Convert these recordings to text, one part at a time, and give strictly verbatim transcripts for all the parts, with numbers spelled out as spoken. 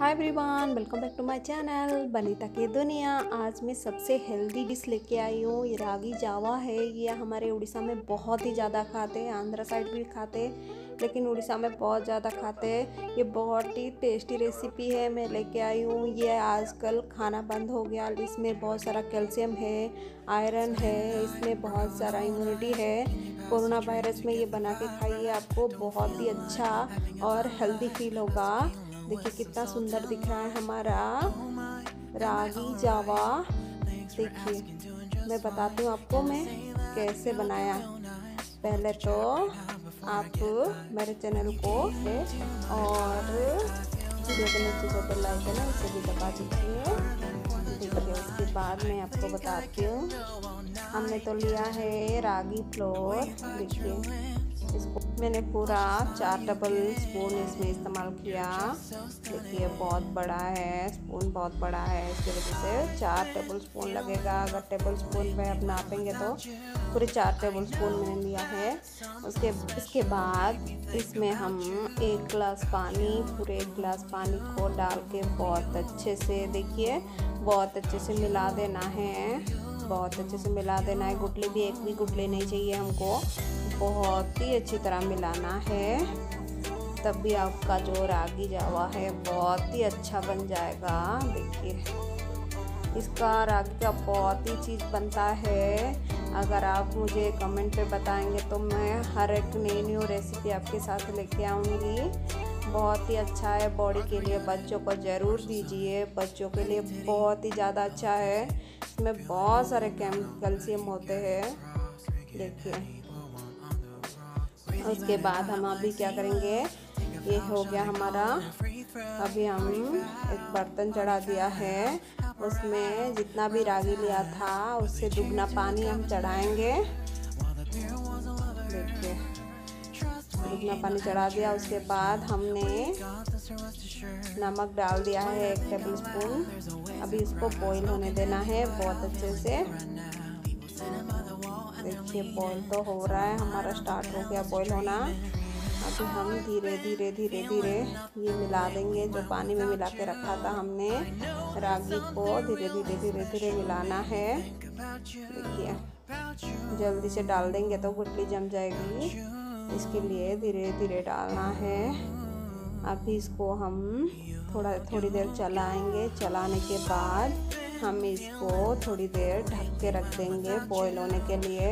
Hi everyone, welcome back to my channel Banita की दुनिया। आज मैं सबसे हेल्दी डिश लेके आई हूँ। ये रागी जावा है। ये हमारे उड़ीसा में बहुत ही ज़्यादा खाते हैं, आंध्र साइड भी खाते हैं, लेकिन उड़ीसा में बहुत ज़्यादा खाते हैं। ये बहुत ही टेस्टी रेसिपी है, मैं लेके आई हूँ। ये आजकल खाना बंद हो गया। इसमें बहुत सारा कैल्शियम है, आयरन है, इसमें बहुत सारा इम्यूनिटी है। कोरोना वायरस में ये बना के खाइए, आपको बहुत ही अच्छा और हेल्दी फील होगा। देखिए कितना सुंदर दिख रहा है हमारा रागी जावा। देखिए मैं बताती हूँ आपको मैं कैसे बनाया। पहले तो आप मेरे चैनल को और वीडियो के नीचे जो बेल आइकन है उसे भी दबा दीजिए। देखिए उसके बाद मैं आपको बताती हूँ। हमने तो लिया है रागी फ्लोर। देखिए इसको मैंने पूरा चार टेबल स्पून इसमें इस्तेमाल किया। देखिए बहुत बड़ा है, स्पून बहुत बड़ा है, इसकी वजह से चार टेबल स्पून लगेगा। अगर टेबल स्पून में आप नापेंगे तो पूरे चार टेबल स्पून मैंने लिया है। उसके इसके बाद इसमें हम एक गिलास पानी, पूरे एक गिलास पानी को डाल के बहुत अच्छे से देखिए बहुत अच्छे से मिला देना है। बहुत अच्छे से मिला देना है। गुटली भी एक भी गुटली नहीं चाहिए हमको, बहुत ही अच्छी तरह मिलाना है। तब भी आपका जो रागी जावा है बहुत ही अच्छा बन जाएगा। देखिए इसका रागी का बहुत ही चीज़ बनता है। अगर आप मुझे कमेंट पे बताएंगे तो मैं हर एक नई न्यू रेसिपी आपके साथ लेके आऊँगी। बहुत ही अच्छा है बॉडी के लिए। बच्चों को ज़रूर दीजिए, बच्चों के लिए बहुत ही ज़्यादा अच्छा है। इसमें बहुत सारे कैल्शियम होते हैं। देखिए उसके बाद हम अभी क्या करेंगे, ये हो गया हमारा। अभी हम एक बर्तन चढ़ा दिया है, उसमें जितना भी रागी लिया था उससे दुगना पानी हम चढ़ाएंगे। देखिए दुगना पानी चढ़ा दिया। उसके बाद हमने नमक डाल दिया है एक टेबल स्पून। अभी इसको बॉईल होने देना है बहुत अच्छे से। देखिए बॉईल तो हो रहा है, हमारा स्टार्ट हो गया बॉईल होना। अभी हम धीरे धीरे धीरे धीरे ये मिला देंगे। जो पानी में मिला के रखा था हमने रागी को, धीरे धीरे धीरे धीरे मिलाना है। देखिए जल्दी से डाल देंगे तो गुटली जम जाएगी, इसके लिए धीरे धीरे डालना है। अभी इसको हम थोड़ा थोड़ी देर चलाएंगे। चलाने के बाद हम इसको थोड़ी देर ढक के रख देंगे बॉईल होने के लिए।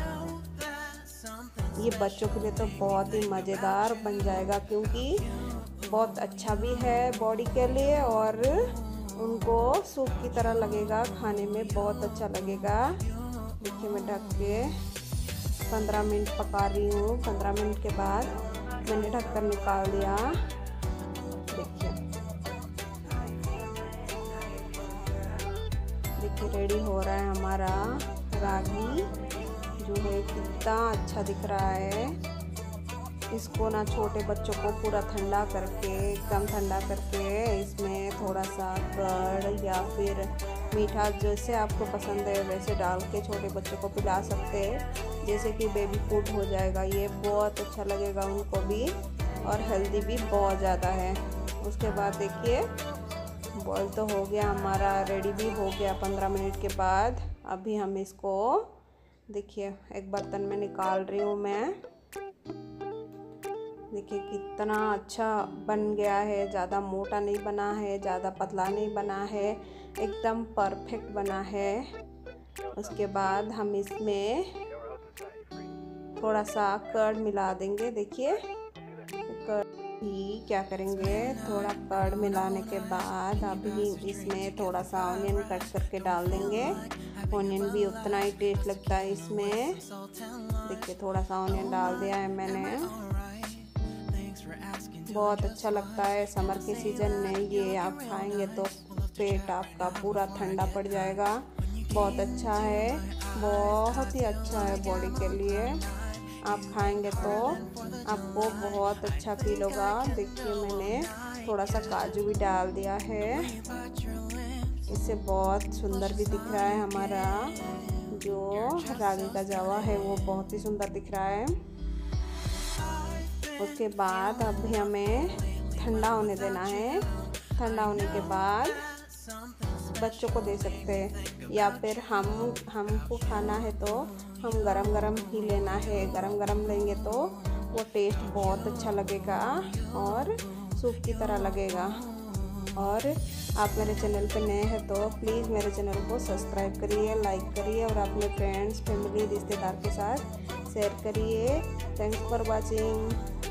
ये बच्चों के लिए तो बहुत ही मज़ेदार बन जाएगा, क्योंकि बहुत अच्छा भी है बॉडी के लिए और उनको सूप की तरह लगेगा, खाने में बहुत अच्छा लगेगा। देखिए मैं ढक के पंद्रह मिनट पका रही हूँ। पंद्रह मिनट के बाद मैंने ढककर निकाल दिया। देखिए देखिए रेडी हो रहा है हमारा रागी जो है, कितना अच्छा दिख रहा है। इसको ना छोटे बच्चों को पूरा ठंडा करके, एकदम ठंडा करके इसमें थोड़ा सा कर्ड या फिर मीठा जैसे आपको पसंद है वैसे डाल के छोटे बच्चों को पिला सकते हैं, जैसे कि बेबी फूड हो जाएगा। ये बहुत अच्छा लगेगा उनको भी और हेल्दी भी बहुत ज़्यादा है। उसके बाद देखिए बॉईल तो हो गया हमारा, रेडी भी हो गया पंद्रह मिनट के बाद। अभी हम इसको देखिए एक बर्तन में निकाल रही हूँ मैं। देखिए कितना अच्छा बन गया है। ज़्यादा मोटा नहीं बना है, ज़्यादा पतला नहीं बना है, एकदम परफेक्ट बना है। उसके बाद हम इसमें थोड़ा सा कर्ड मिला देंगे। देखिए कर्ड ही क्या करेंगे, थोड़ा कर्ड मिलाने के बाद अभी इसमें थोड़ा सा ऑनियन कट करके डाल देंगे। ऑनियन भी उतना ही टेस्ट लगता है इसमें। देखिए थोड़ा सा ऑनियन डाल दिया है मैंने, बहुत अच्छा लगता है। समर के सीज़न में ये आप खाएंगे तो पेट आपका पूरा ठंडा पड़ जाएगा। बहुत अच्छा है, बहुत ही अच्छा है बॉडी के लिए। आप खाएंगे तो आपको बहुत अच्छा फील होगा। देखिए मैंने थोड़ा सा काजू भी डाल दिया है, इससे बहुत सुंदर भी दिख रहा है। हमारा जो रागी का जावा है वो बहुत ही सुंदर दिख रहा है। उसके बाद अभी हमें ठंडा होने देना है। ठंडा होने के बाद बच्चों को दे सकते हैं, या फिर हम हमको खाना है तो हम गरम गरम ही लेना है। गरम गरम लेंगे तो वो टेस्ट बहुत अच्छा लगेगा और सूप की तरह लगेगा। और आप मेरे चैनल पे नए हैं तो प्लीज़ मेरे चैनल को सब्सक्राइब करिए, लाइक करिए और अपने फ्रेंड्स, फैमिली, रिश्तेदार के साथ शेयर करिए। Thanks for watching.